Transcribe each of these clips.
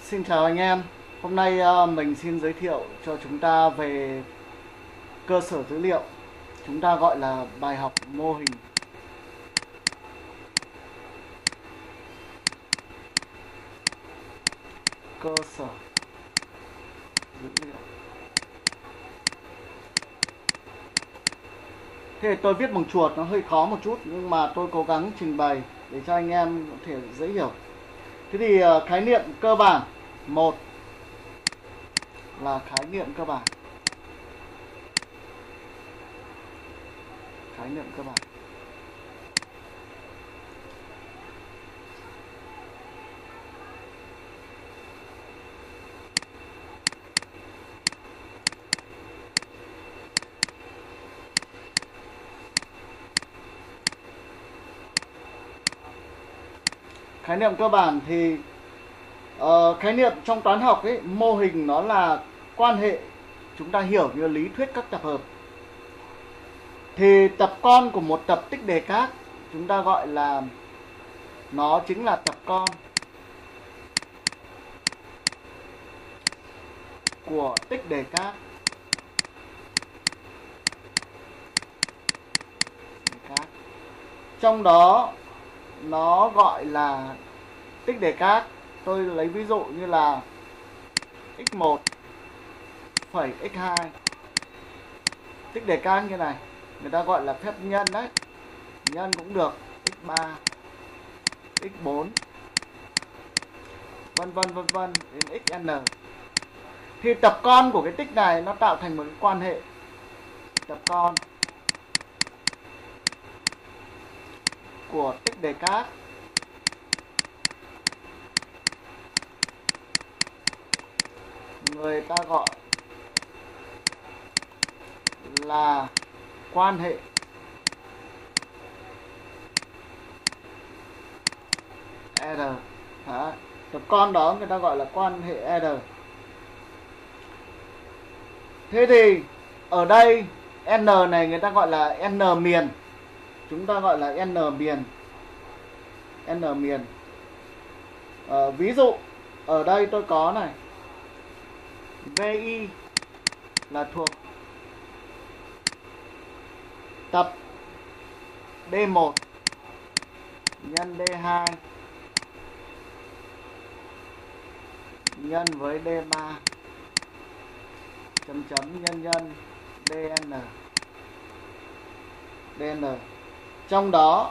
Xin chào anh em. Hôm nay mình xin giới thiệu cho chúng ta về cơ sở dữ liệu. Chúng ta gọi là bài học mô hình. Cơ sở dữ liệu. Thế thì tôi viết bằng chuột nó hơi khó một chút, nhưng mà tôi cố gắng trình bày để cho anh em có thể dễ hiểu. Thế thì khái niệm cơ bản. Một là khái niệm cơ bản. Khái niệm cơ bản. Khái niệm cơ bản thì khái niệm trong toán học ấy, mô hình nó là quan hệ, chúng ta hiểu như lý thuyết các tập hợp. Thì tập con của một tập tích đề các chúng ta gọi là nó chính là tập con của tích đề các. Trong đó nó gọi là tích đề các. Tôi lấy ví dụ như là x1 phẩy x2. Tích đề các như này, người ta gọi là phép nhân đấy. Nhân cũng được, x3, x4, vân vân đến xn. Thì tập con của cái tích này nó tạo thành một cái quan hệ tập con của tích đề các người ta gọi là quan hệ R. Đó. Tập con đó người ta gọi là quan hệ R. Thế thì ở đây N này người ta gọi là N miền. Chúng ta gọi là N miền. N miền. Ví dụ ở đây tôi có này, VI là thuộc tập D1 nhân D2 nhân với D3 chấm chấm nhân nhân DN. Trong đó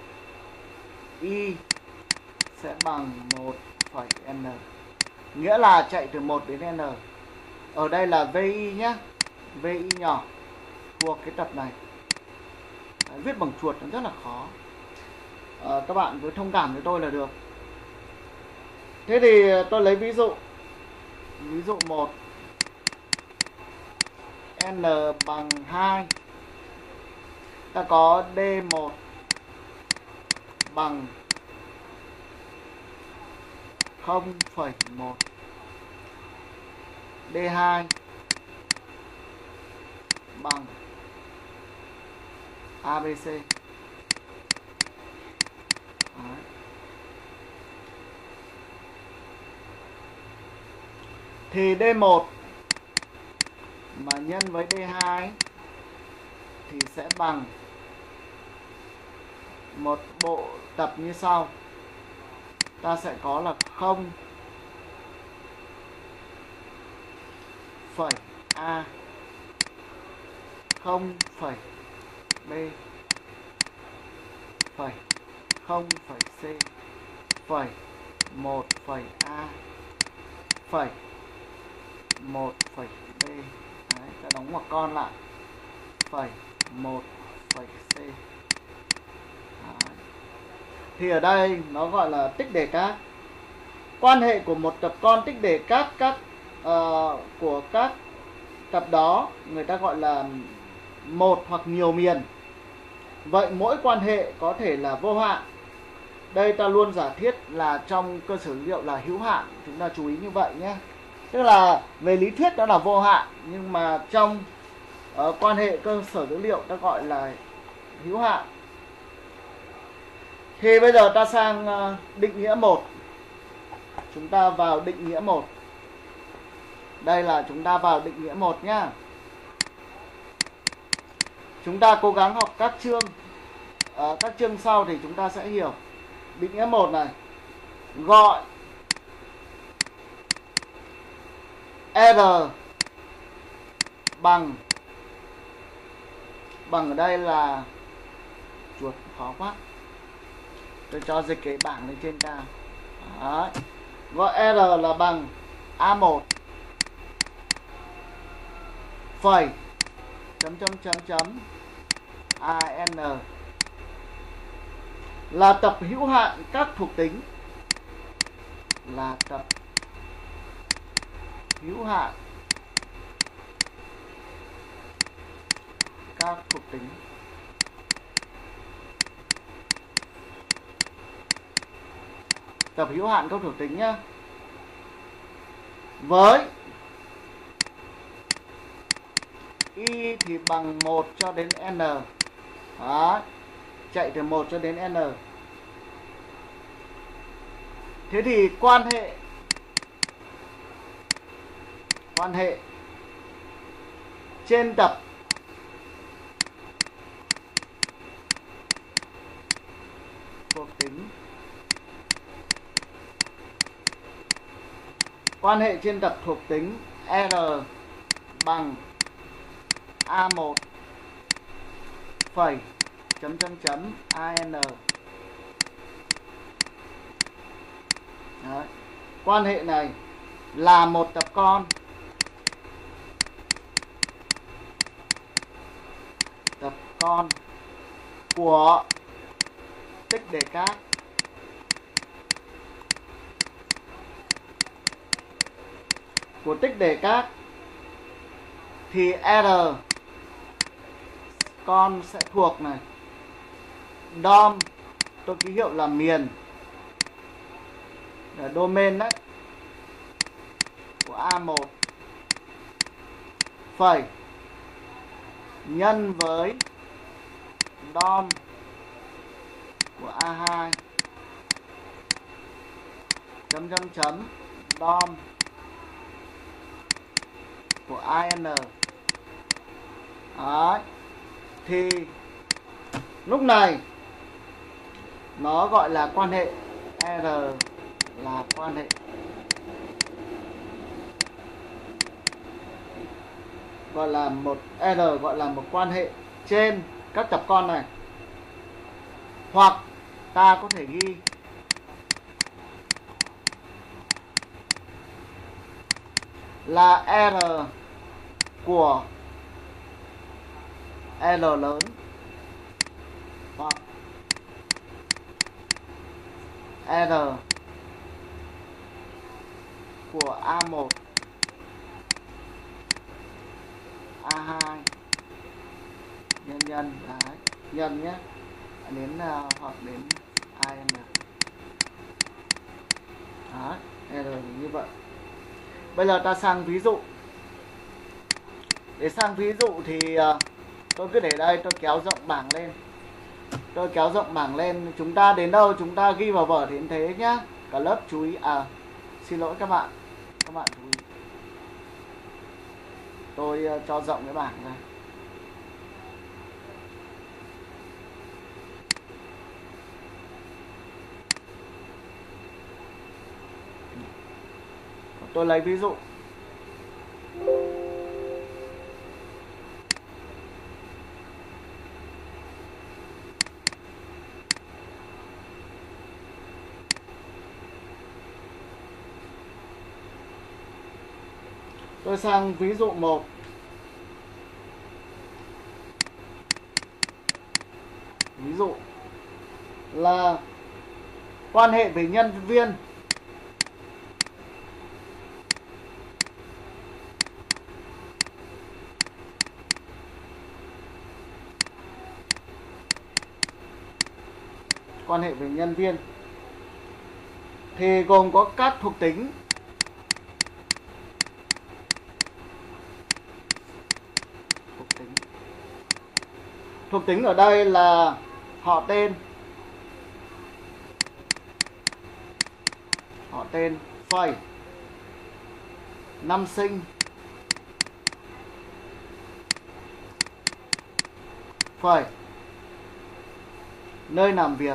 Y sẽ bằng 1 phẩy N, nghĩa là chạy từ 1 đến N. Ở đây là VI nhé, VI nhỏ thuộc cái tập này. Đấy, viết bằng chuột nó rất là khó. Các bạn cứ thông cảm với tôi là được. Thế thì tôi lấy ví dụ 1, N bằng 2. Ta có D1 bằng 0,1, D2 bằng ABC. Đấy. Thì D1 mà nhân với D2 thì sẽ bằng một bộ tập như sau. Ta sẽ có là 0 phẩy A, 0 phẩy B, phẩy 0 phẩy C, phẩy 1 phẩy A, phẩy 1 phẩy B. Đấy, ta đóng ngoặc con lại, phẩy 1 phẩy C. Đấy. Thì ở đây nó gọi là tích đề các. Quan hệ của một tập con tích đề các của các tập đó người ta gọi là một hoặc nhiều miền. Vậy mỗi quan hệ có thể là vô hạn. Đây ta luôn giả thiết là trong cơ sở dữ liệu là hữu hạn, chúng ta chú ý như vậy nhé. Tức là về lý thuyết đó là vô hạn, nhưng mà trong quan hệ cơ sở dữ liệu ta gọi là hữu hạn. Thì bây giờ ta sang định nghĩa 1. chúng ta vào định nghĩa 1. Đây là chúng ta vào định nghĩa 1 nhá. Chúng ta cố gắng học các chương. Các chương sau thì chúng ta sẽ hiểu. Định nghĩa 1 này. Gọi R bằng ở đây là chuột khó quá. Tôi cho dịch cái bảng lên trên cao. Đấy. Gọi R là bằng A1 phẩy chấm AN là tập hữu hạn các thuộc tính, là tập hữu hạn các thuộc tính nhá, với y thì bằng 1 cho đến n. Đó. Chạy từ 1 cho đến n. Thế thì quan hệ trên tập thuộc tính, quan hệ trên tập thuộc tính R bằng A1 phẩy chấm AN. Đấy. Quan hệ này là một tập con của tích đề cát thì R con sẽ thuộc này DOM, tôi ký hiệu là miền, là domain đấy, của A1 phẩy nhân với DOM của A2 chấm DOM của AN. Đấy. Thì lúc này nó gọi là quan hệ R là quan hệ gọi là một quan hệ trên các tập con này. Hoặc ta có thể ghi là R của L lớn hoặc R của A1, A2 nhân đấy, nhân nhé, đến hoặc đến AN. Đấy, R như vậy. Bây giờ ta sang ví dụ. Để sang ví dụ thì tôi cứ để đây, tôi kéo rộng bảng lên. Chúng ta đến đâu chúng ta ghi vào vở đến thế nhá. Cả lớp chú ý. Xin lỗi các bạn chú ý. Tôi cho rộng cái bảng ra. Tôi lấy ví dụ. Tôi sang ví dụ 1. Ví dụ là quan hệ với nhân viên thì gồm có các thuộc tính ở đây là họ tên tên phẩy, năm sinh, phẩy, nơi làm việc,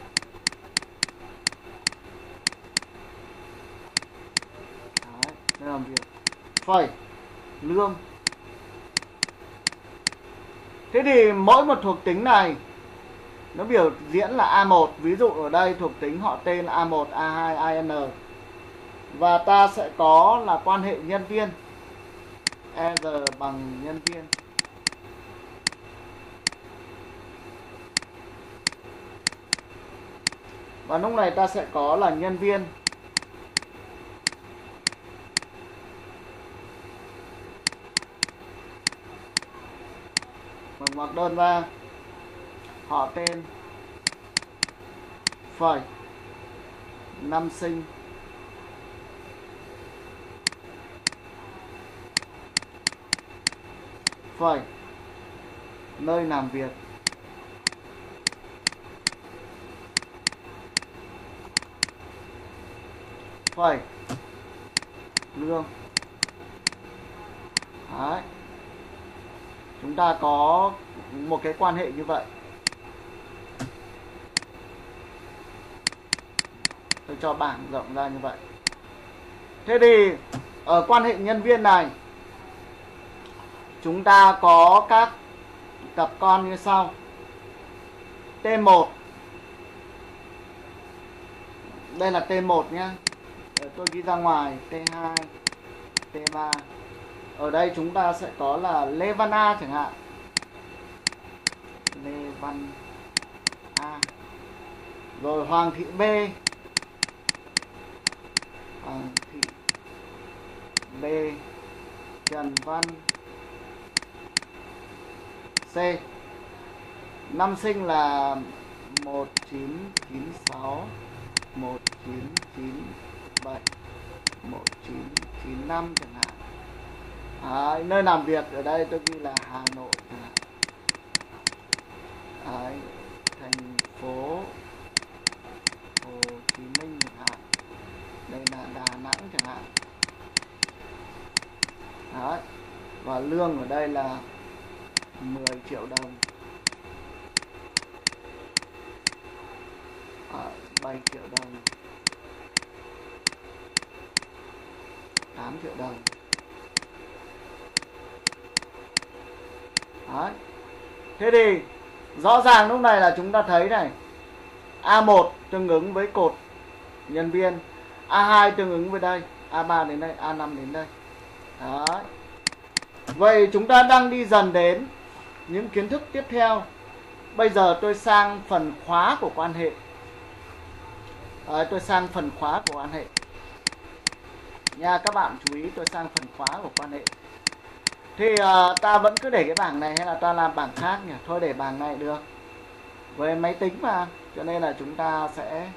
đấy, nơi làm việc, phẩy, lương. Thế thì mỗi một thuộc tính này nó biểu diễn là A1. Ví dụ ở đây thuộc tính họ tên A1, A2, AN. Và ta sẽ có là quan hệ nhân viên, ER bằng nhân viên. Và lúc này ta sẽ có là nhân viên bằng ngoặc đơn ra, họ tên, phẩy, năm sinh, phẩy, nơi làm việc, phẩy, lương. Đấy. Chúng ta có một cái quan hệ như vậy. Tôi cho bảng rộng ra như vậy. Thế thì ở quan hệ nhân viên này chúng ta có các cặp con như sau. T1. Đây là T1 nhé. Tôi ghi ra ngoài T2, T3. Ở đây chúng ta sẽ có là Lê Văn A chẳng hạn. Lê Văn A. Rồi Hoàng Thị B. Hoàng Thị B. Trần Văn C. Năm sinh là 1996, 1997, 1995 chẳng hạn. Đấy, nơi làm việc ở đây tôi ghi là Hà Nội chẳng hạn. Đấy, thành phố Hồ Chí Minh chẳng hạn. Đây là Đà Nẵng chẳng hạn. Đấy. Và lương ở đây là 10 triệu đồng. 7 triệu đồng, 8 triệu đồng. Đấy. Thế thì rõ ràng lúc này là chúng ta thấy này, A1 tương ứng với cột nhân viên, A2 tương ứng với đây, A3 đến đây, A5 đến đây. Đấy. Vậy chúng ta đang đi dần đến những kiến thức tiếp theo. Bây giờ tôi sang phần khóa của quan hệ. Tôi sang phần khóa của quan hệ nha, các bạn chú ý, tôi sang phần khóa của quan hệ. Thì ta vẫn cứ để cái bảng này hay là ta làm bảng khác nhỉ? Thôi để bảng này được. Với máy tính mà, cho nên là chúng ta sẽ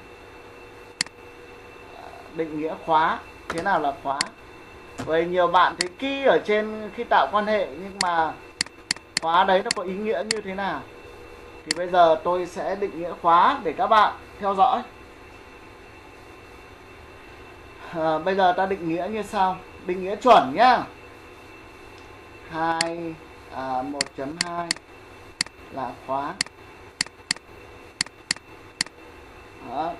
định nghĩa khóa. Thế nào là khóa? Với nhiều bạn thì key ở trên khi tạo quan hệ, nhưng mà khóa đấy nó có ý nghĩa như thế nào? Thì bây giờ tôi sẽ định nghĩa khóa để các bạn theo dõi. Bây giờ ta định nghĩa như sau. Định nghĩa chuẩn nhá. 1.2 là khóa. Đó.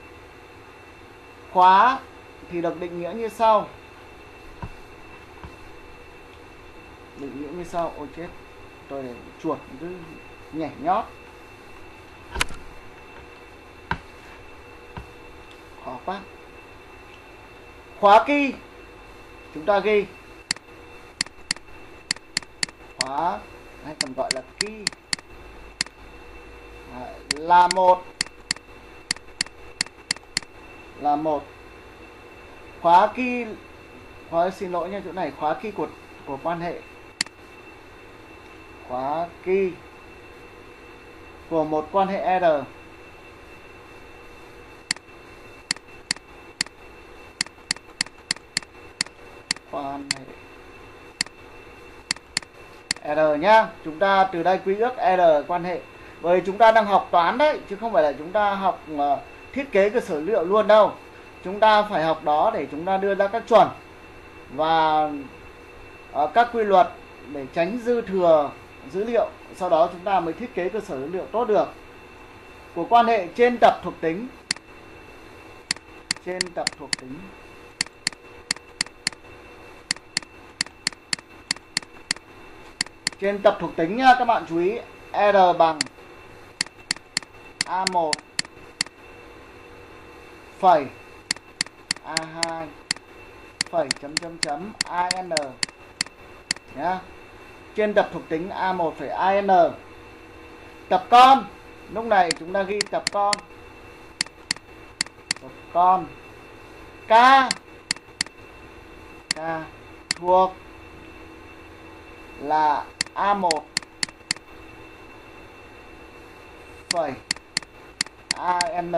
Khóa thì được định nghĩa như sau. Định nghĩa như sau. Ôi chết, tôi để chuột cứ nhảy nhót. Khó quá. Khóa key chúng ta ghi khóa hay còn gọi là key là một khóa key, xin lỗi nha, chỗ này khóa key của quan hệ, khóa key của một quan hệ R. Quan hệ R nhá. Chúng ta từ đây quy ước R quan hệ. Bởi chúng ta đang học toán đấy, chứ không phải là chúng ta học thiết kế cơ sở dữ liệu luôn đâu. Chúng ta phải học đó để chúng ta đưa ra các chuẩn và các quy luật để tránh dư thừa dữ liệu. Sau đó chúng ta mới thiết kế cơ sở dữ liệu tốt được. Của quan hệ trên tập thuộc tính. Trên tập thuộc tính. Trên tập thuộc tính nhá, các bạn chú ý R bằng A1 phẩy A2 phẩy chấm chấm chấm AN nhá. Trên tập thuộc tính A1 phẩy AN. Tập con, lúc này chúng ta ghi tập con. Tập con K thuộc là A1 phẩy AN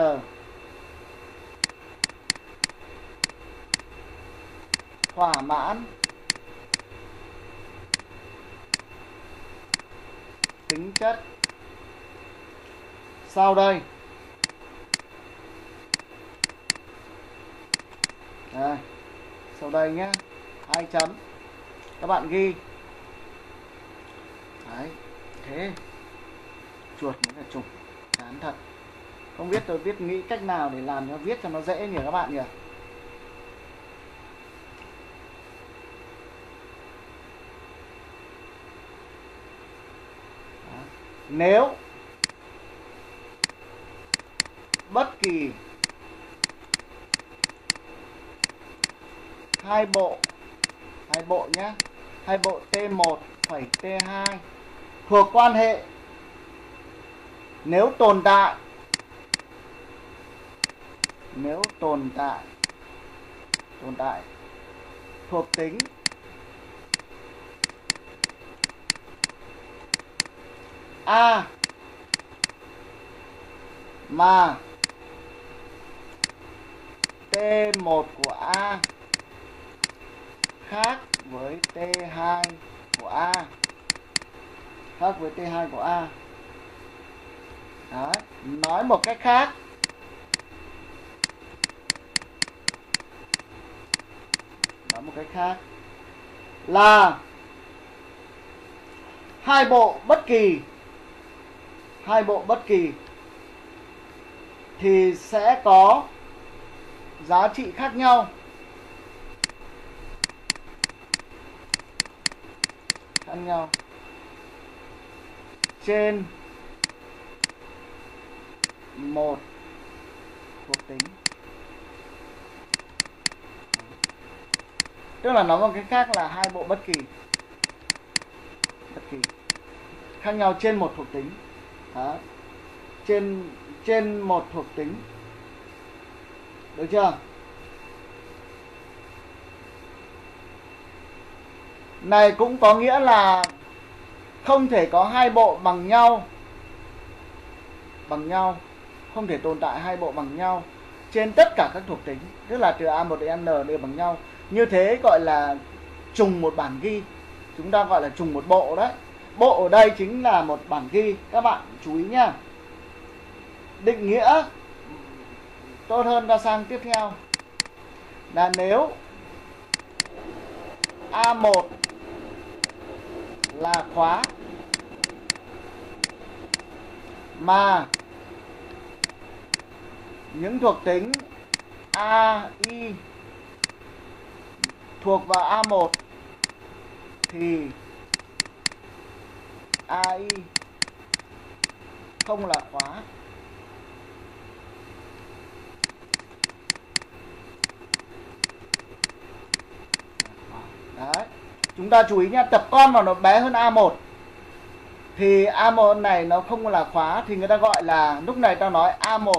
thỏa mãn tính chất sau đây. Đây, sau đây nhé, 2 chấm. Các bạn ghi. Đấy, thế. Chuột mới là trùng, chán thật. Không biết tôi biết nghĩ cách nào để làm cho viết cho nó dễ nhỉ các bạn nhỉ. Đó. Nếu bất kỳ hai bộ nhé, hai bộ T1 phẩy T2 thuộc quan hệ, nếu tồn tại thuộc tính A mà T1 của A khác với T2 của A. Đấy. Nói một cách khác, là hai bộ bất kỳ thì sẽ có giá trị khác nhau trên một thuộc tính. Tức là nói một cách khác là hai bộ bất kỳ khác nhau trên một thuộc tính. Đó. Trên một thuộc tính. Được chưa? Này cũng có nghĩa là không thể có hai bộ bằng nhau, không thể tồn tại hai bộ bằng nhau trên tất cả các thuộc tính, tức là từ A1 đến N đều bằng nhau. Như thế gọi là trùng một bản ghi. Chúng ta gọi là trùng một bộ đấy. Bộ ở đây chính là một bản ghi. Các bạn chú ý nhá. Định nghĩa tốt hơn ta sang tiếp theo. Là nếu A1 là khóa mà những thuộc tính A, I thuộc vào A1 thì AI không là khóa. Đấy. Chúng ta chú ý nhé, tập con mà nó bé hơn A1 thì A1 này nó không là khóa, thì người ta gọi là, lúc này ta nói A1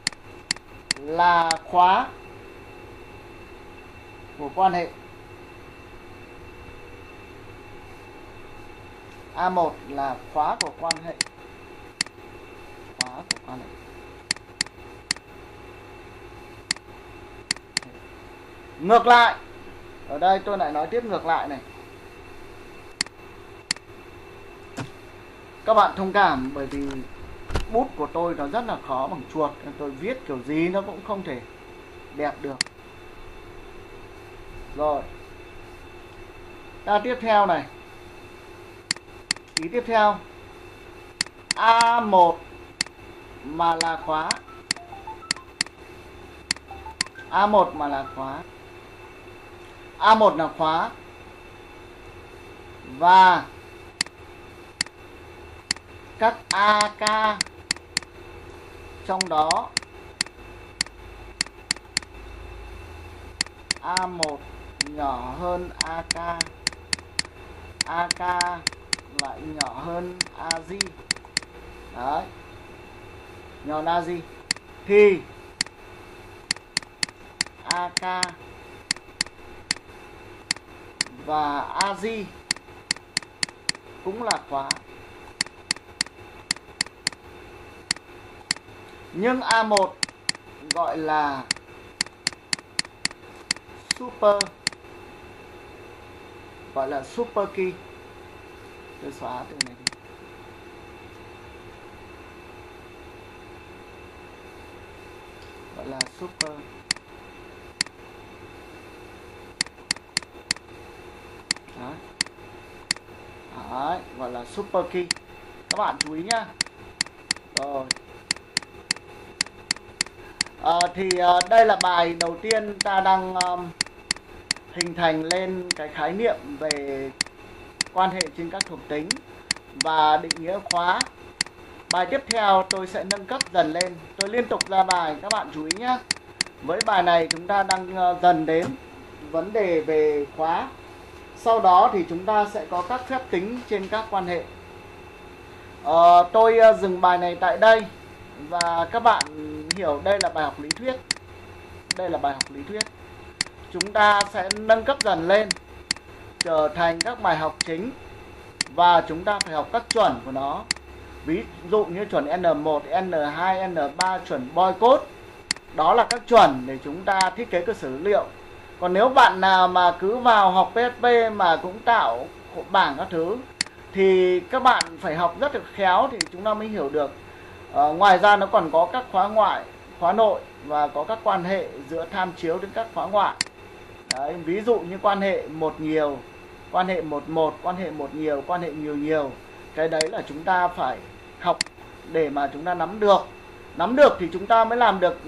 là khóa của quan hệ. A1 là khóa của quan hệ. Ngược lại, ở đây tôi lại nói tiếp ngược lại này. Các bạn thông cảm bởi vì bút của tôi nó rất là khó bằng chuột, tôi viết kiểu gì nó cũng không thể đẹp được. Rồi. Tiếp theo này. Ý tiếp theo. A1 mà là khóa. A1 mà là khóa. A1 là khóa. Và các AK trong đó A1 nhỏ hơn AK, AK lại nhỏ hơn AZ. Đấy, nhỏ hơn AZ thì AK và AZ cũng là khóa. Nhưng A1 gọi là super, gọi là super key. Tôi xóa từ này đi. Gọi là super. Đấy. Đấy, gọi là super key. Các bạn chú ý nhá. Rồi. Đây là bài đầu tiên ta đang hình thành lên cái khái niệm về quan hệ trên các thuộc tính và định nghĩa khóa. Bài tiếp theo tôi sẽ nâng cấp dần lên. Tôi liên tục ra bài, các bạn chú ý nhé. Với bài này chúng ta đang dần đến vấn đề về khóa. Sau đó thì chúng ta sẽ có các phép tính trên các quan hệ. Tôi dừng bài này tại đây. Và các bạn hiểu đây là bài học lý thuyết. Đây là bài học lý thuyết. Chúng ta sẽ nâng cấp dần lên trở thành các bài học chính. Và chúng ta phải học các chuẩn của nó. Ví dụ như chuẩn N1, N2, N3, chuẩn Boycott. Đó là các chuẩn để chúng ta thiết kế cơ sở dữ liệu. Còn nếu bạn nào mà cứ vào học PHP mà cũng tạo bảng các thứ thì các bạn phải học rất là khéo thì chúng ta mới hiểu được. Ngoài ra nó còn có các khóa ngoại, khóa nội và có các quan hệ giữa tham chiếu đến các khóa ngoại. Đấy, ví dụ như quan hệ một nhiều, quan hệ một một, quan hệ một nhiều, quan hệ nhiều nhiều. Cái đấy là chúng ta phải học để mà chúng ta nắm được. Nắm được thì chúng ta mới làm được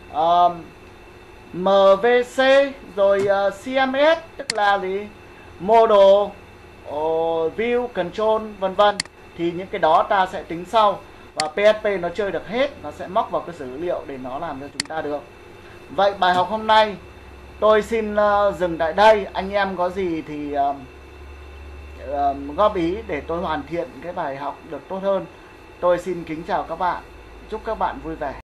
MVC rồi CMS, tức là gì? Model, View, Control, vân vân. Thì những cái đó ta sẽ tính sau. Và PHP nó chơi được hết, nó sẽ móc vào cơ sở dữ liệu để nó làm cho chúng ta được. Vậy bài học hôm nay tôi xin dừng tại đây. Anh em có gì thì góp ý để tôi hoàn thiện cái bài học được tốt hơn. Tôi xin kính chào các bạn. Chúc các bạn vui vẻ.